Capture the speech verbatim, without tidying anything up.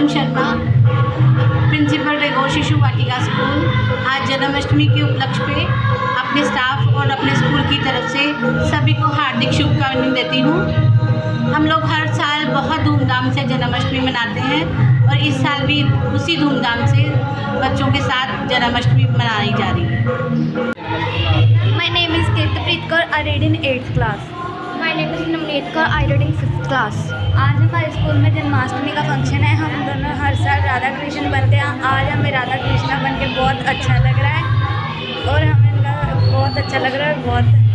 Sharma, principal रेगोर शिशु वाटिका school. आज जन्माष्टमी के उपलक्ष्य पे अपने स्टाफ और अपने स्कूल की तरफ से सभी को हार्दिक शुभकामनाएं देती हूँ। हम लोग हर साल बहुत धूमधाम से जन्माष्टमी मनाते हैं और इस साल भी उसी धूमधाम से बच्चों के साथ जन्माष्टमी मनाई जा रही है। My name is Kirtpreet Kaur. I read in eighth class. My name is Namneet Kaur. I read in fifth class. आज हमारे स्कूल में जन्माष्टमी का फंक्शन है। हम दोनों हर साल राधा कृष्ण बनते हैं। आज हमें राधा कृष्ण बन के बहुत अच्छा लग रहा है और हमें इनका बहुत अच्छा लग रहा है। बहुत